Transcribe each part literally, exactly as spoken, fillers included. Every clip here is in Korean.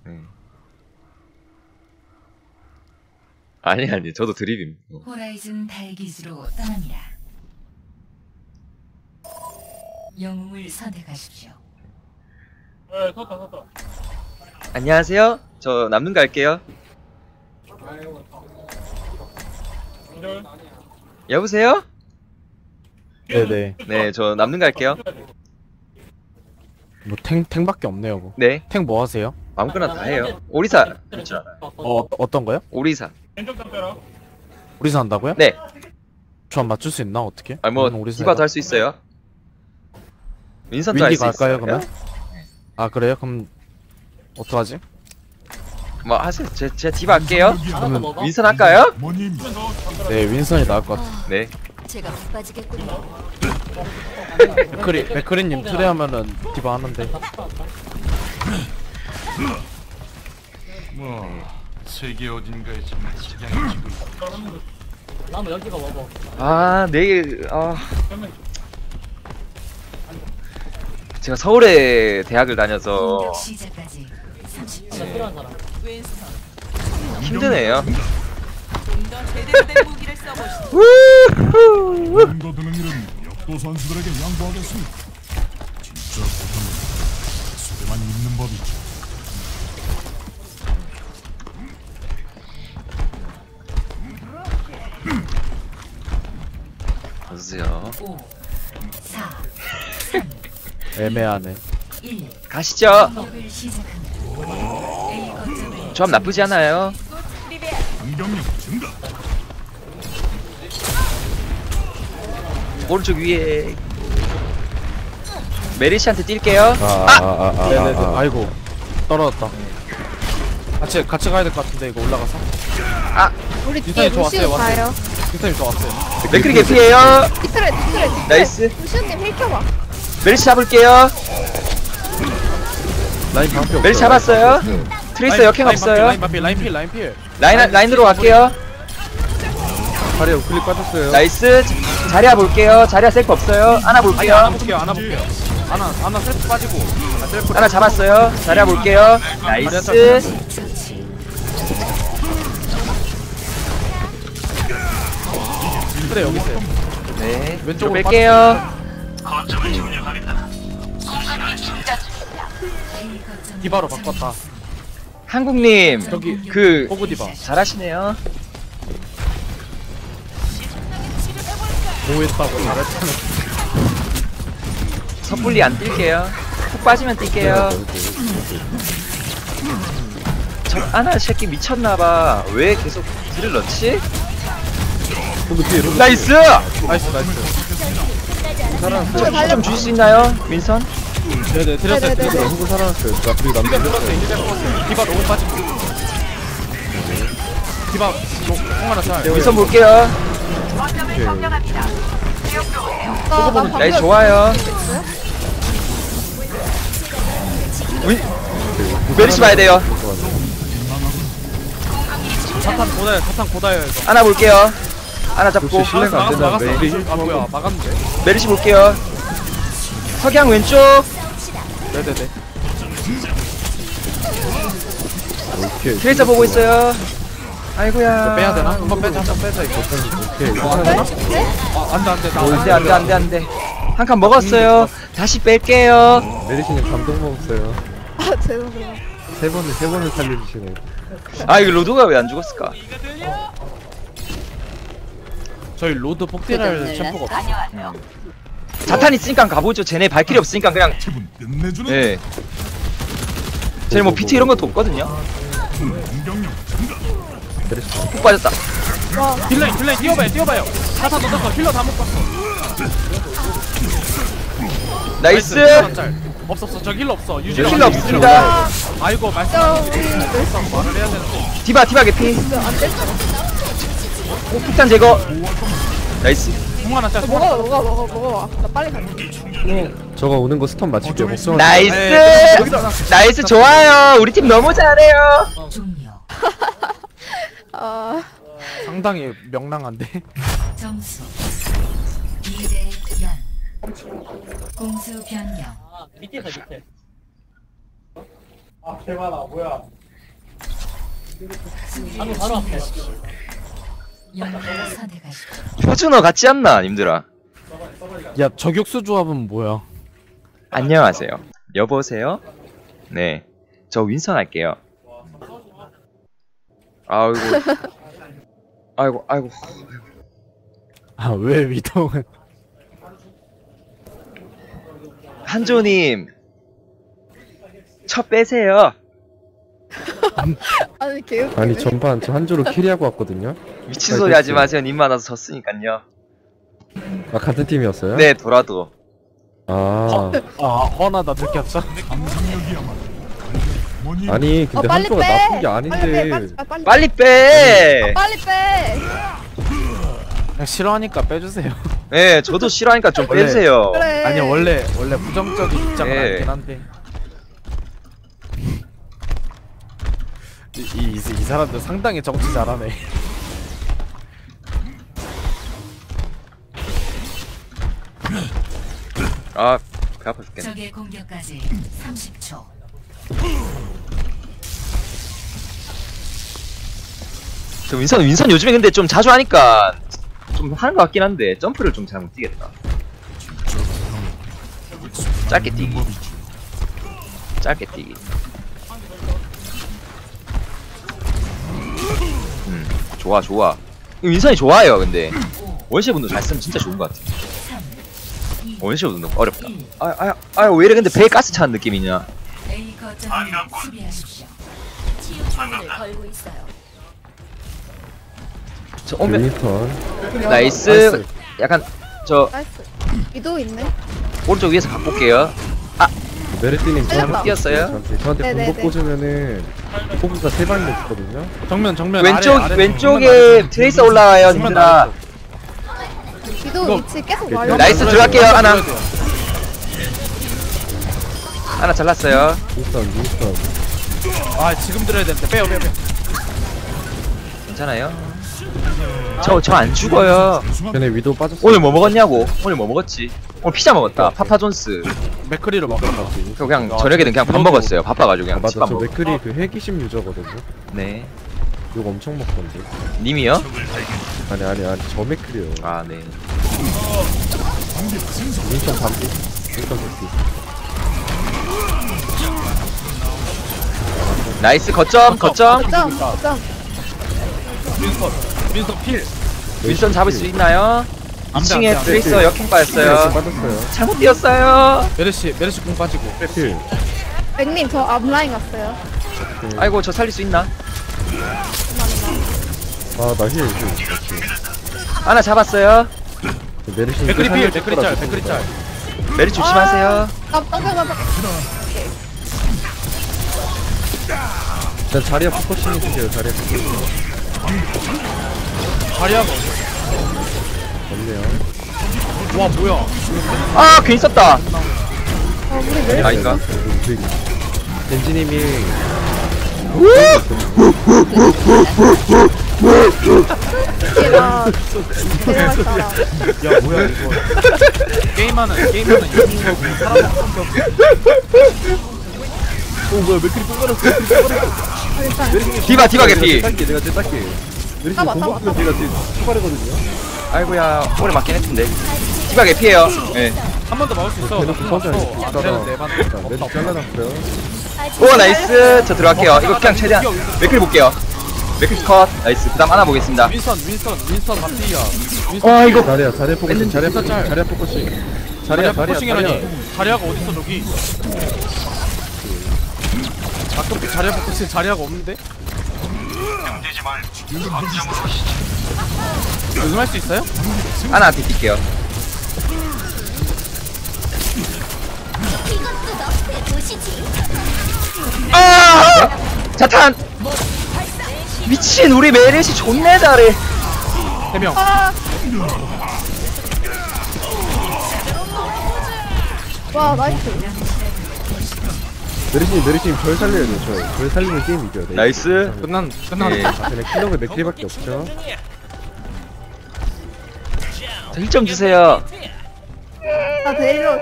네. 아니 아니 저도 드립입니다. 호라이즌 달기지로 떠납니다. 영웅을 선택하십시오. 네, 섰다 섰다. 안녕하세요. 저 남는 갈게요. 여보세요? 네네. 네, 저 남는 갈게요. 뭐 탱 탱밖에 없네요. 뭐. 네, 탱 뭐 하세요? 아무거나 다 해요. 오리사 있죠? 어 어떤 거요? 오리사. 왼쪽 빼라. 오리사 한다고요? 네, 저 맞출 수 있나 어떻게? 아니 뭐 오리사 디바도 할 수 있어요. 윈선도 할 윈디 수 갈까요 있어요. 그러면? 아 그래요? 그럼 어떡하지? 뭐 하세요. 제, 제 디바 할게요. 그러면 윈선 할까요? 네 윈선이 나을 것 같아. 네. 제가 바빠지겠군요. 맥크리 맥크리님 트레 하면은 디바 하는데. 뭐 세계 어딘가에 정말 식량이 지고 있다. 나무 열기가 먹어. 아 내일 아 제가 서울에 대학을 다녀서 공격 시작까지 삼십 초. 필요한 사람. 힘드네요. 좀더 제대로 된 무기를 써보시죠. 우후. 더 드는 일은 역도 선수들에게 양보하겠습니다. 진짜 고통은 속에만 있는 법이죠. 보세요. 오, 사, 애매하네. 일. 가시죠. 공격을 시작합니다. A 거점을 조합 나쁘지 않아요. 공격력 증가. 오른쪽 위에 메리시한테 뛸게요. 아아아아 네네네. 아이고 떨어졌다. 같이 같이 가야 될 것 같은데 이거 올라가서. 우리 뒤에 윈선이 좋았어요. 루시우 왔어요. 가요. 윈선이 좋았어요. 맥크리 개피에요. 디트레 디트레 디트레. 나이스. 루시우님 힐 켜봐. 메리시 잡을게요. 라인 방패 없어요. 메리시 잡았어요. 트레이서 역행 라인 방패, 없어요. 라인 방패 라인 필 라인 필. 라인 라인으로 갈게요. 다리에 우클릭 빠졌어요. 나이스. 자리야 볼게요. 자리야 셀프 없어요. 하나 아니 볼게요. 안아 볼게요. 안아 볼게요. 안아 안아 셀프 빠지고. 아, 셀프 하나 잡았어요. 자리야 볼게요. 나이스. 처치. 그래 여기 있어요. 네. 왼쪽 왼쪽으로 뺄게요. 디바로 바꿨다. 한국님 저기 그 호구 디바. 잘하시네요. 보호했다고 잘했다는. 섣불리 안 뛸게요. 푹 빠지면 뛸게요. 저 아나 새끼 미쳤나봐. 왜 계속 딜을 넣지? 호구 뒤에 호구. 나이스! 나이스 나이스. 좀 줄 수 있나요? 민선? 네네 드렸어요. 네네네. 드렸어요. 호구 살아났어요. 나 그리고 남들 들었어요. 이제 들었어요. 디바 너무 빠지고. 디바 공 하나 잘. 민선 볼게요. 나나 나이스 좋아요. 윈 메리시 봐야 돼요. 사탄 고다요. 사탄 고다요 이거. 하나 볼게요. 하나 잡고 실례가 안 된다. 아 뭐야 막았는데? 메리시 볼게요. 석양 왼쪽. 네네네. 트레이서 보고 있어요. 아이고야. 이거 빼야 되나? 한번 빼자. 한번 빼자 이거. 오케이. 이거 하나 되나? 아 안돼 안돼. 나 안돼 안돼 안돼 안돼. 한 칸 먹었어요. 다시 뺄게요. 메리시님 감동 먹었어요. 아 죄송해요. 세 번을 세 번을 살려주시네. 아 이거 로드가 왜 안 죽었을까? 저희 로드 폭딜할 챔프가 없어. 자탄 있으니까 가보죠. 쟤네 발길이 없으니까 그냥. 기분 끝내주는 예. 쟤네 뭐 비트 이런 것도 없거든요. 공격력 증가. 푹 빠졌다. 딜라인 딜라인 뛰어봐요 뛰어봐요. 사탄 넣었어. 힐러 다 못 봤어. 나이스. 없어 없어. 저 힐러 없어. 유지. 힐러 없습니다. 아이고 말씀하신 말을 해야 되는데. 디바 디바 개피. 오 폭탄 제거. 나이스. 공 하나 짜. 먹어 먹어 먹어 먹어. 나 빨리 갈게. 저거 오는 거 스턴 맞출게요. 복숭아. 나이스. 네, 여기다. 나이스 좋아요. 우리 팀 너무 잘해요. 종료. 아 상당히 명랑한데. 점수 이 대 영. 공수 변경. 아, 밑에서 밑에. 아, 개많아. 뭐야? 바로 바로 앞에. 영웅을 선택하십시오. 표준어 같지 않나 님들아. 야 저격수 조합은 뭐야? 안녕하세요. 여보세요? 네, 저 윈선 할게요. 아이고, 아이고, 아이고. 아 왜 위동은? 한조님, 첫 빼세요. 아니 개웃기네. 아니 전반 저 한조로 캐리하고 왔거든요. 미친 소리 하지 마세요. 님 많아서 졌으니깐요. 아 같은 팀이었어요? 네, 돌아도. 아 아 허나다 들켰어? 상상력이야말로 뭐니 아니 어 근데 빨리 한조가 빼. 나쁜 게 빨리 빼. 아닌데. 빨리, 아, 빨리, 빨리 빼. 빨리 빼. 그냥 싫어하니까 빼주세요. 네, 저도 싫어하니까 좀 원래- 빼주세요. 그래. 아니 원래 원래 부정적인 입장은 네. 아니긴 한데. 이, 이, 이, 이 사람들 상당히 정치 잘하네. 아, 배 아파 죽겠네. 적의 공격까지 삼십 초. 저 윈선, 윈선 요즘에 근데 좀 자주 하니까 좀 하는 것 같긴 한데 점프를 좀 잘 못 뛰겠다. 짧게 뛰기. 짧게 뛰기. 음, 좋아, 좋아. 윈선이 좋아요, 근데. 원시분도 잘 쓰면 진짜 좋은 것 같아. 원시분도 어렵다. 아, 아, 아, 왜 이래 근데 배에 가스 차는 느낌이냐? A 거점을 수비하십시오. 치유 주문을 걸고 있어요. 저 오면 윈턴. 나이스. 약간 저 나이스. 위도 있네. 오른쪽 위에서 바꿀게요. 메르티님 살렸다. 저한테 뛰었어요? 저한테, 저한테 네네네. 공복 꽂으면은 포그가 세 방이 있거든요. 정면 정면 왼쪽 아래, 아래, 왼쪽에 정면 아래, 트레이서 올라와요, 정면 님들아. 아래. 위도 이거- 위치 계속 이거- 말려. 나이스 들어갈게요, 하나. 하나 잘랐어요. 윈턴 윈턴. 아 지금 들어야 되는데 빼요 빼요 빼요. 괜찮아요? 저 저 안 죽어요. 전에 위도 빠졌어. 오늘 뭐 먹었냐고? 오늘 뭐 먹었지? 오늘 피자 먹었다. 파파존스. 맥크리로 먹어놨지. 그 그냥 아, 저녁에는 그냥 밥 그거도- 먹었어요. 바빠가지고 아 그냥 맞아 집밥 저 먹. 맥크리 그 회기심 유저거든요. 네. 이거 엄청 먹던데. 님이요? 아니 아니 아니 저 맥크리요. 아 네. 윈턴 반피. 윈턴 반피. 나이스 거점 거점. 거점 거점. 윈스턴 윈스턴 필. 윈선 잡을 수 있나요? 안 돼, 이 층에 안 돼, 안 돼. 트레이서 역행 윈턴 빠졌어요. 빠졌어요. 잘못 뛰었어요. 메르시 메르시 공 빠지고. 빼필. 백님 저 앞라인 갔어요. 아이고 저 살릴 수 있나? 아나 힐. 힐. 하나 잡았어요. 메르시. 맥크리 필 맥크리 짤 맥크리 짤. 메리 조심하세요. 아 당겨가봐. 자 자리야 포커싱 해주세요. 자리야 포커싱. 자리야 뭐. 없네요. 와 뭐야? 아 괜히 썼다. 어 우리 왜? 아닌가? 벤지님이 얘가 데려갈 사람. 야 뭐야 이거? 게임하는 게임하는 영웅하고 사람 성격. 오 뭐야 맥크리 또 걸었어. 디바 디바 개피. 딸게 내가 제 딸게. 메르시 따봐, 따봐, 공격도 제가 제일 초발이거든요. 아이고야 오래 맞긴 했는데. 디바 개피에요. 예. 한 번 더 막을 수 있어. 대놓고 서지 않을까? 안 되는데 반. 메르시 잘라놨어요. 오 나이스. 저 들어갈게요. 이거 그냥 최대한 맥클 볼게요. 맥클 컷. 나이스. 그다음 하나 보겠습니다. 윈스턴 윈스턴 윈스턴 반피야. 아 이거 자리야 자리야 포커싱 자리야 포커싱 짤. 자리야 포커싱. 자리야 자리야 자리야 포커싱이라니. 자리야. 자리야가 어딨어 저기? 가끔 자리야 포커싱 자리야가 없는데? 요즘 할 수 있어요? 하나한테 뛸게요. 아! 자탄! 미친 우리 메르시 존내 잘해. 세 명. 아. 와 나이스. 메르시님 메르시님 절 살려야 돼요. 절. 절 살리면 게임 이겨야 돼. 나이스. 끝난 끝난. 예. 아 그냥 킬러가 맥크리밖에 없죠. 자, 힐 좀 주세요. 나 데리러.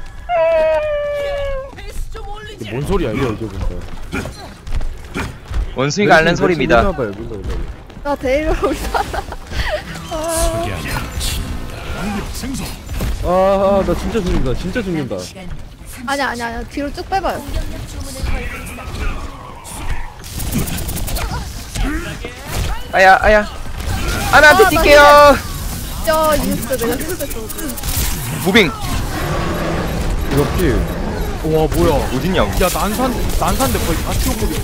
이게 뭔 소리야 이겨 이거? 이겨 본다. 원숭이가 앓는 소리입니다. 밀나봐요 밀나 밀나. 나 데리러 오자. 아, 완벽 생성. 아나 진짜 죽는다 진짜 죽는다. 시간 아니야 아니야 아니야 뒤로 쭉 빼봐요. 공격력 주문을 걸고 있어. 아야 아야. 아나한테 아, 나 뛸게요. 저 뉴스 내가 실수했어. 무빙. 이거 필. 와 뭐야 어딨냐? 야 난산 난산데 거의 아치오급인데?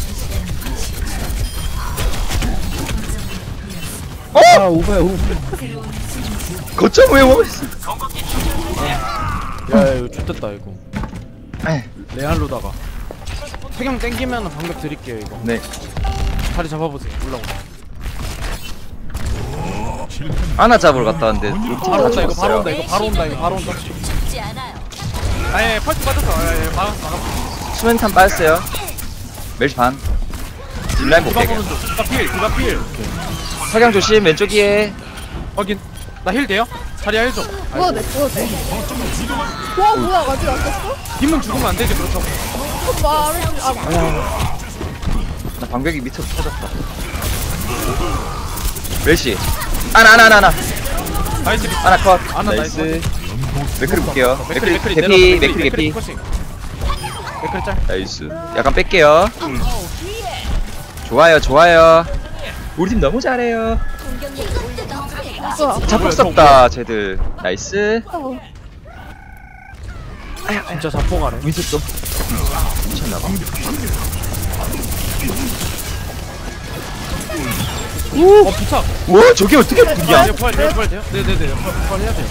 아 오바야 오바. 거점 왜 먹었어? 야 이거 X됐다 이거 에이, 레알로다가 태경 땡기면 방벽 드릴게요 이거 네. 자리 잡아보세요 올라오고 아나 잡으러 갔다 왔는데 바로 온다 이거 바로 죽었어요. 온다 이거 바로 온다 이거 바로 온다 죽지 않아요. 아예 펄스 빠졌어 아예 막았어 막았어 수면탄 빠졌어요. 멜시 반. 딜라인 못 디바 깨게. 보는 중 디바 필 디바 필 석양 조심 왼쪽이에. 확인 나 힐 돼요? 자리야 힐 좀 뭐야 돼 뭐야 돼. 와 뭐야 아직 안 됐어? 뒷문 죽으면 안 되지 그렇다고 말을 아 나 방벽이 밑으로 터졌다. 멜시. 아나 아나 아나 아나. 나이스 리 아나 컷. 아나 나이스. 나이스 맥크리 볼게요. 맥크리 맥크리 개피 내려와, 맥크리 개피. 포커싱. 맥크리 짤 나이스. 약간 뺄게요. 좋아요 좋아요. 우리 팀 너무 잘해요. 공격력이 올라가. 뭐야? 자폭 썼다 쟤들. 나이스. 어. 진짜 자포가네 윈스 또. 미쳤나봐. 어 부착 와 저게 어떻게 야 붙냐? 이거 부활 돼요 부활 돼요? 네네네 부활, 부활 해야 돼요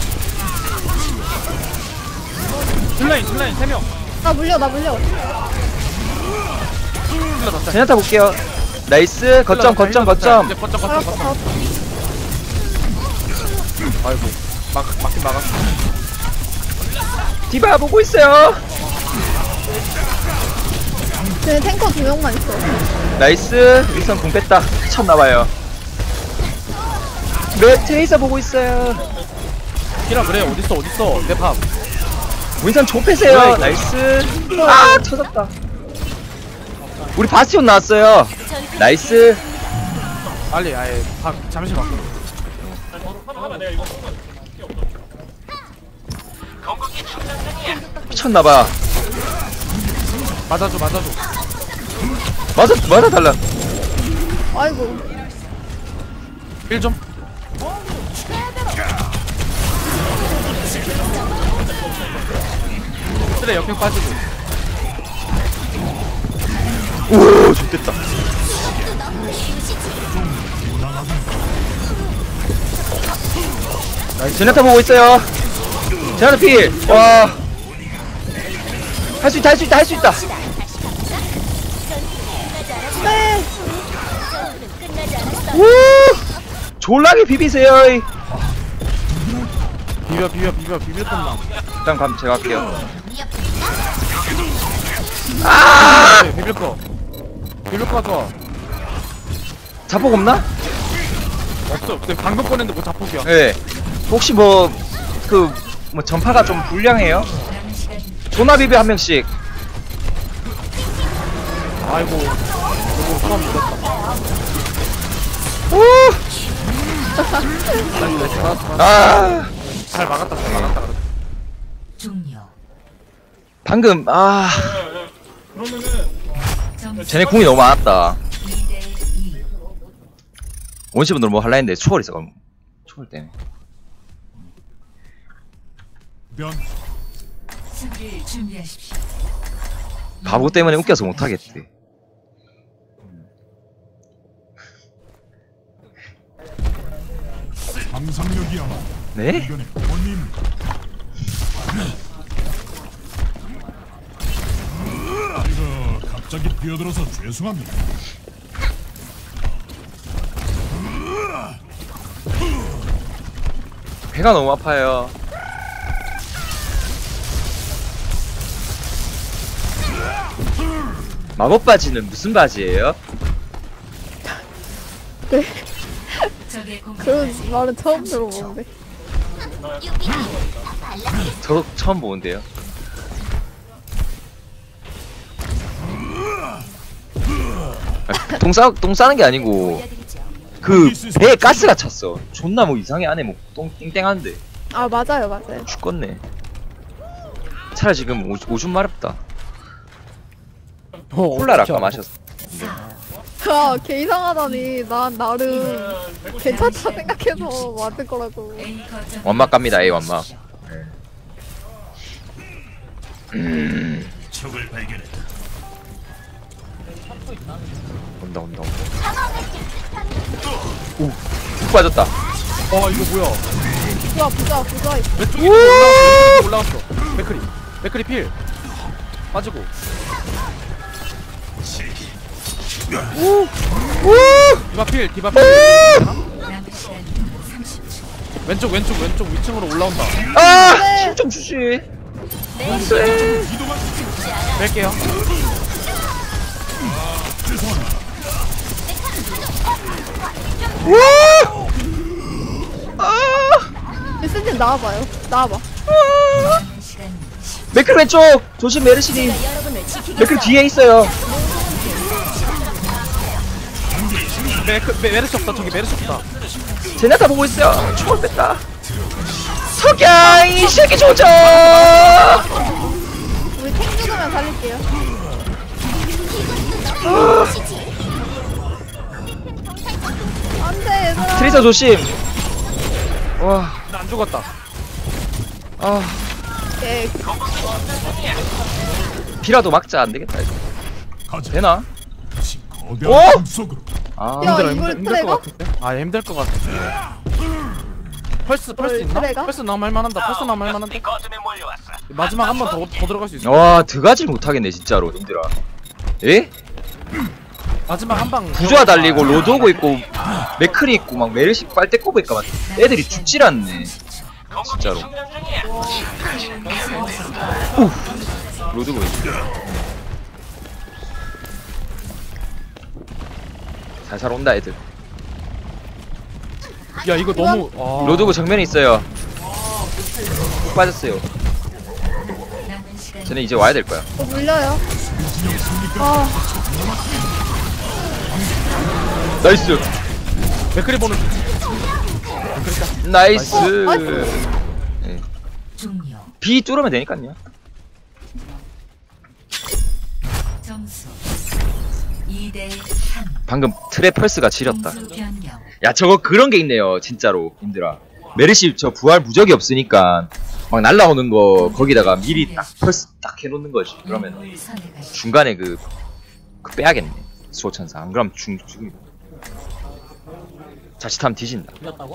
딜라인 딜라인 세 명 나 물려 나 물려. 힐러 다 짤. 제냐타 볼게요. 나이스. 거점 거점 거점. 이제 거점 거점 알았어 거점 알았어. 아이고 막 막긴 막았어 디바 보고 있어요. 쟤네 탱커 두 명만 있어. 나이스. 윌선 궁 뺐다. 미쳤나봐요. 네 트레이서 보고 있어요. 키라 그래 어딨어 어딨어 내밥 윈선 조 패세요. 나이스. 아 터졌다. 우리 바스티온 나왔어요. 나이스. 빨리 아예 밥 잠시만 미쳤나봐. 맞아줘 맞아줘 맞아 맞아 달라. 아이고. 힐좀 그래 역행 빠지고 오 좋겠다. 제나타 보고 있어요. 제나타 필. 와. 할 수 있다 할 수 있다 할 수 있다. 네. 오. 졸라게 비비세요. 이. 비벼 비벼 비벼 비벼 떴나 일단 감 제가 할게요. 네, 비빌 거 비빌 거 가져와 자폭 없나? 없어 근데 방금 꺼냈는데 뭐 자폭이야 예. 네. 혹시 뭐 그 뭐 전파가 좀 불량해요? 조나 비비 한 명씩. 아이고 이거 사람 죽었다 오. 아. 잘 막았다 잘 막았다 그래도. 종료. 방금 아. 점수 쟤네 궁이 너무 많았다. 이 대 이. 원시분들 뭐 할라 했는데 초월 있어. 그럼 초월 때문에. 변. 수비를 준비하십시오. 바보 때문에 웃겨서 못하겠대. 상상력이야말로 네? 이견의 원리입니다. 이거 갑자기 뛰어들어서 죄송합니다. 배가 너무 아파요. 마법 바지는 무슨 바지예요? 네. 적의 공격. 그런 말은 처음 들어보는데. 저 처음 보는데요. 똥 싸, 똥 싸는 게 아니고 보여드리죠. 그 배에 가스가 찼어. 존나 뭐 이상해. 안에 뭐 똥 땡땡한데 아 맞아요 맞아요. 죽겠네. 차라리 지금 오, 오줌 마렵다. 어, 콜라를 어떻게 아까 알아? 마셨어. 야, 걔 이상하다니. 난 나름 괜찮다 생각해서 맞을 거라고. A 거점 완막 갑니다. A 완막. 적을 발견했다. 온다 온다 온다. 오, 훅 빠졌다. 와 이거 뭐야? 부자 부자 부자. 왼쪽에 올라왔어. 올라왔어. 맥크리. 맥크리 필. 빠지고. 오! 오! 디바 필. 디바 필. 남은 시간 삼십 초. 왼쪽 왼쪽 왼쪽 위층으로 올라온다. 아, 힘 좀 주지. 뺄게요. 리스님 나와봐요. 나와봐. 남은 시간 맥클 왼쪽 조심. 메르시니 여러분을 지키겠어요. 맥클 뒤에 있어요. 메크 메 메르시 없다. 저기 메르시 없다. 제나타 보고 있어요. 초월 뺐다. 석양 이 새끼 조져. 우리 탱 죽으면 살릴게요. 안돼 얘들아. 트리사 조심. 와, 나 안 죽었다. 아, 예, 비라도 막자. 안 되겠다 이거. 가자. 되나? 다시 오! 거대한 꿈 속으로. 아, 야, 힘들어 이걸 힘들, 힘들 트레가? 것 같은데? 아 힘들 것 같아. 펄스 펄스 이걸 있나? 트레가? 펄스 나오면 할만한다. 펄스 나오면 할만한데? 마지막 한 번 더 더 들어갈 수 있어. 와, 드가질 못하겠네 진짜로 님들아. 예? 마지막 한 방. 부조화 달리고 로드 오고 있고 맥클이 있고 막 메르시 빨대 꼽고 있까 막 애들이 죽질 않네 진짜로. 우, 로드 오고 있어. 살살 온다 애들. 야 이거 너무. 아. 로드 오고 정면에 있어요. 푹 빠졌어요. 남은 시간 쟤네 이제 와야 될 거야. 어 물려요. 아, 나이스. 맥크리 보는. 나이스. 어, 나이스. 예. 종료. B 뚫으면 되니까요. 점수 이 대 삼. 방금 트랩 펄스가 지렸다. 공수 변경. 야, 저거 그런 게 있네요 진짜로 님들아. 메르시 저 부활 무적이 없으니까 막 날라오는 거 거기다가 미리 딱 펄스 딱 해놓는 거지. 그러면 영웅을 선택하시- 중간에 그, 그 빼야겠네. 수호천사. 안 그러면 죽, 죽입니다. 자칫하면 뒤진다. 이겼다고?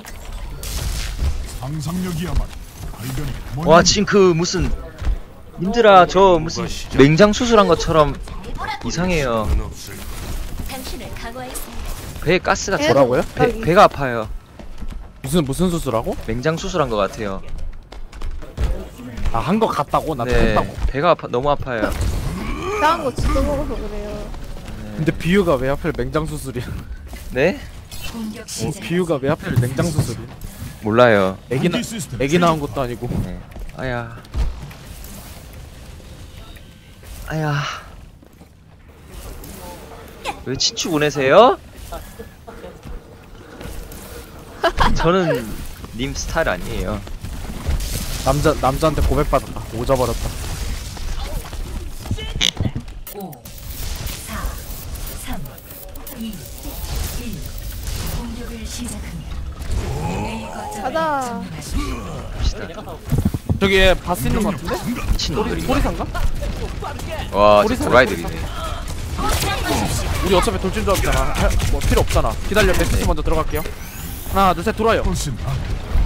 상상력이야말로 발견이 와, 지금 그 무슨 님들아 저 무슨 맹장 수술한 것처럼 이상해요. 당신을 강화했습니다. 배에 가스가 차. 뭐라고요? 배, 배가 아파요. 무슨 무슨 수술하고? 맹장 수술한 것 같아요. 아 한 거 같다고? 나 네, 했다고. 배가 아파, 너무 아파요. 이상한 거 진짜 먹어서 그래요. 근데 비유가 왜 하필 맹장 수술이야? 네? 공격 어, 시작. 비유가 왜 하필 맹장 수술이야? 몰라요. 애기 나 애기 나온 것도 아니고. 네. 아야. 아야. 왜 친추 보내세요? 저는 님 스타일 아니에요. 남자 남자한테 고백 받았다. 오져버렸다. 오, 사, 삼, 이, 일. 공격을 시작합니다. A 거점을 가자. 점령하십시오. 저기 바스 있는 거 같은데? 미친놈들이. 소리산가? 와, 우리 저 사람 도라이들이네. 우리 어차피 돌진 조합이잖아. 할- 뭐 필요 없잖아. 기다려. 메시지 먼저 들어갈게요. 하나 둘 셋 들어와요. 훨씬 나.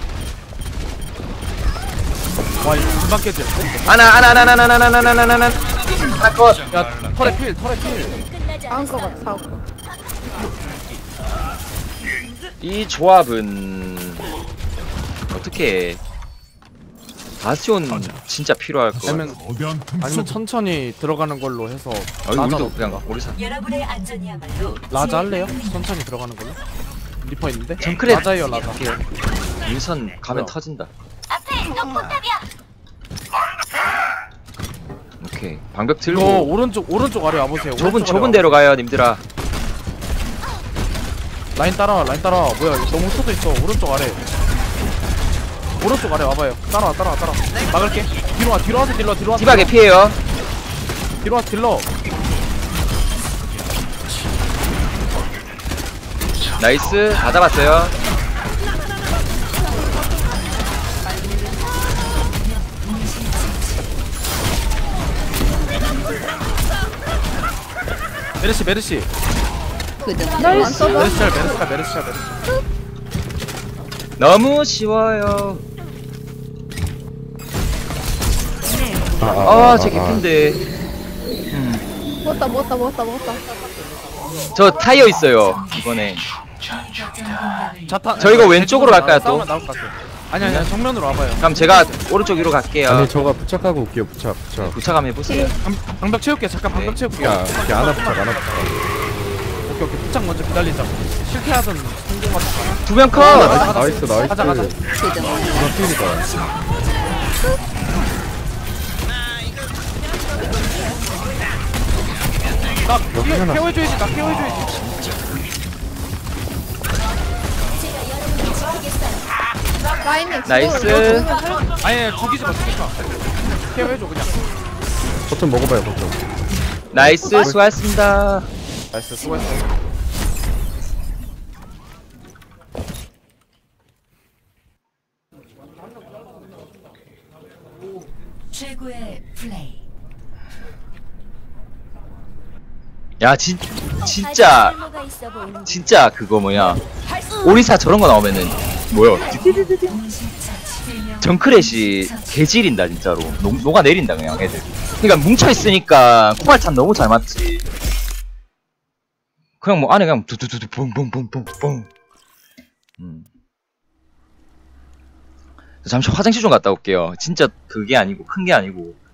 와 이거 금방 깨지. 아나, 아나, 아나, 아나, 아나, 아나, 아나, 아나, 아나. 하나 컷. 야 털에 필 털에 필. 끝나지 나은 거 같아. 이 조합은 어떻게 바스티온 진짜 필요할 거 같아. 아니면 거대한 틈 아니면 속으로. 천천히 들어가는 걸로 해서 아, 라자 우리도 넣든가. 그냥 오리사. 여러분의 안전이야말로 라자 할래요? 천천히 들어가는 걸로. 리퍼 있는데? 정크랩 라자예요 라자. 윈선 가면 뭐야? 터진다. 앞에 적폭탑이야. 오케이. 방벽 이거 들고 오른쪽 오른쪽 아래 와보세요. 좁은 오른쪽 좁은 아래 데로 가요, 님들아. 라인 따라와 라인 따라와. 뭐야 너무 흩어져 있어. 오른쪽 아래 오른쪽 아래 와봐요. 따라와 따라와 따라와. 막을게. 뒤로 와 뒤로 와서 딜러 뒤로 와서 디바게 피해요. 뒤로 와서 딜러. 나이스. 다 잡았어요. 메르시 메르시 그동안 안 써봐. 메르시 잘 메르시 잘 메르시 잘 메르시. 너무 쉬워요. 아, 아, 제 개핀데. 먹었다 먹었다 먹었다 먹었다. 저 타이어 있어요. 이번에. 자타 저 이거 왼쪽으로 갈까요, 또? 싸우면 나올 것 같아. 아니 아니 정면으로 와봐요. 그럼 제가 오른쪽 위로 갈게요. 아니 저가 부착하고 올게요. 부착 부착. 부착함 해보세요. 방- 방벽 채울게. 잠깐 방벽 네. 채울게. 야 이렇게 안아 부착 안아 부착. 오케이 오케이. 부착 먼저 기다리자. 실패하던 성공 같은 두 명 컷! 아, 나이스 나이스. 가자, 가자. 그동안 이건 필이다. 나 여기 하나. 케어해줘야지. 나 케어해줘야지. 라인님 나이스. 아니 아니, 죽이지 마 죽이지 마. 케어해줘 그냥. 버튼 먹어봐요 버튼. 나이스, 수고하셨습니다. 나이스 수고했어. 최고의 플레이. 야, 진, 진짜, 쓸모가 있어 보이는 진짜 그거 뭐냐. 오리사 저런 거 나오면은, 뭐야. 정크렛이 개질인다, 진짜로. 녹, 녹아내린다, 그냥 애들. 그니까 뭉쳐있으니까 코발탄 너무 잘 맞지. 그냥 뭐 안에 그냥 두두두두 뿡뿡뿡뿡뿡. 음. 잠시 화장실 좀 갔다 올게요. 진짜 그게 아니고, 큰 게 아니고.